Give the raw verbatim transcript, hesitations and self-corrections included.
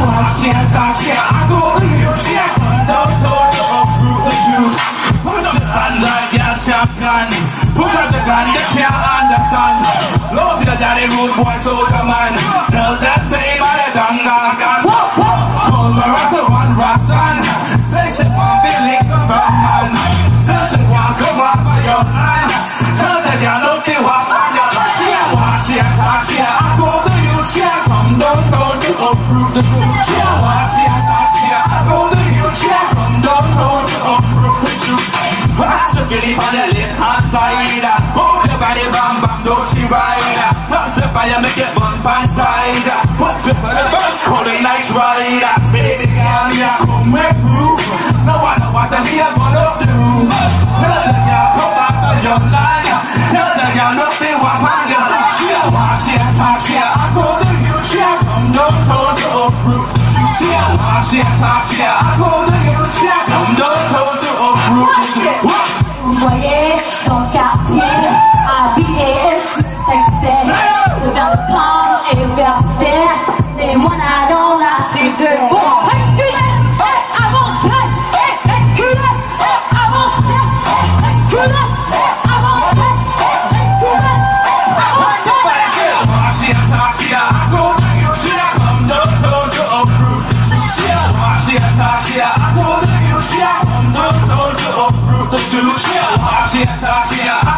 walk shit, talk shit, I go to you shit. Don't talk to uproot the youth. What's the band like your champion? Put up the gun, they can't understand. Love your daddy rude boy soldier man. Tell them say my done gone gone. Pull my rasta one rastan. Say she want be linked up a man. Say she want to walk by your line. Tell them you love me walk on your line. She a walk, she a talk, she a I go to you, she a come downtown to uproot the truth. She a walk, she a talk, she a I go to you, she a come downtown to uproot the truth. Watch the Philip on the left hand side. Put your body bam bam, don't you ride. Put your fire, make it burn by side. Put your body bam, call it night ride. Baby girl, yeah, come make move. No one know what she a gonna do. Tell the girl come back on your line. Tell the girl nothing what man you. She a walk, she a talk, she a I go to you. She a come downtown to uproot. She a walk, she a talk, she a I go to you. She a come downtown to uproot. Vous voyez ton quartier habillé tout sexy, vers le plan et vers terre, les moines dans la cité. Bon, reculez, avancez, reculez, avancez, reculez, avancez, reculez, avancez. She a talk, she a I go to you. She a come downtown to uproot. She a walk, she a talk, she a I go to you. She a come downtown to uproot the truth. She a walk, she a talk, she a